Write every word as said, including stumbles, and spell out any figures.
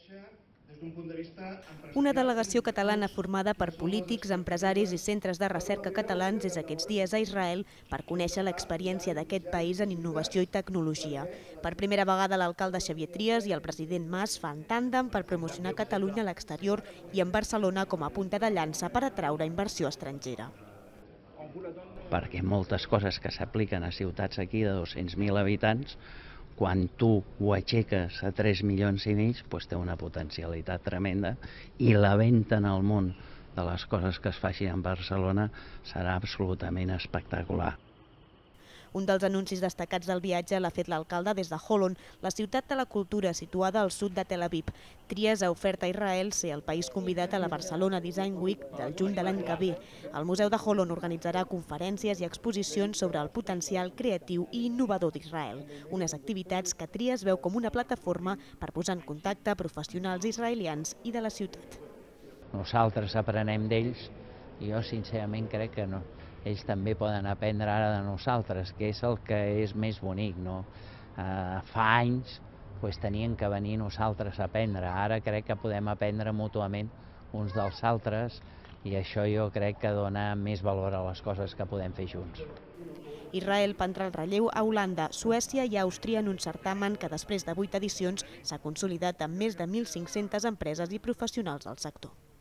Una delegació catalana formada per polítics, empresaris i centres de recerca catalans és aquests dies a Israel per conèixer l'experiència d'aquest país en innovació i tecnologia. Per primera vegada l'alcalde Xavier Trias i el president Mas fan tàndem per promocionar Catalunya a l'exterior i en Barcelona com a punta de llança per atraure inversió estrangera. Perquè moltes coses que s'apliquen a ciutats aquí de dos-cents mil habitants, quan tu ho aixeques a tres milions i mig, doncs té una potencialitat tremenda i la venda en el món de les coses que es facin a Barcelona serà absolutament espectacular. Un dels anuncis destacats del viatge l'ha fet l'alcalde des de Holon, la ciutat de la cultura situada al sud de Tel Aviv. Trias ha ofert a Israel ser el país convidat a la Barcelona Design Week del juny de l'any que ve. El Museu de Holon organitzarà conferències i exposicions sobre el potencial creatiu i innovador d'Israel, unes activitats que Trias veu com una plataforma per posar en contacte professionals israelians i de la ciutat. Nosaltres aprenem d'ells i jo sincerament crec que no. Ells també poden aprendre ara de nosaltres, que és el que és més bonic, no? Uh, fa anys pues, tenien que venir nosaltres a aprendre, ara crec que podem aprendre mútuament uns dels altres i això jo crec que dona més valor a les coses que podem fer junts. Israel prendrà el relleu a Holanda, Suècia i Àustria en un certamen que després de vuit edicions s'ha consolidat amb més de mil cinc-centes empreses i professionals del sector.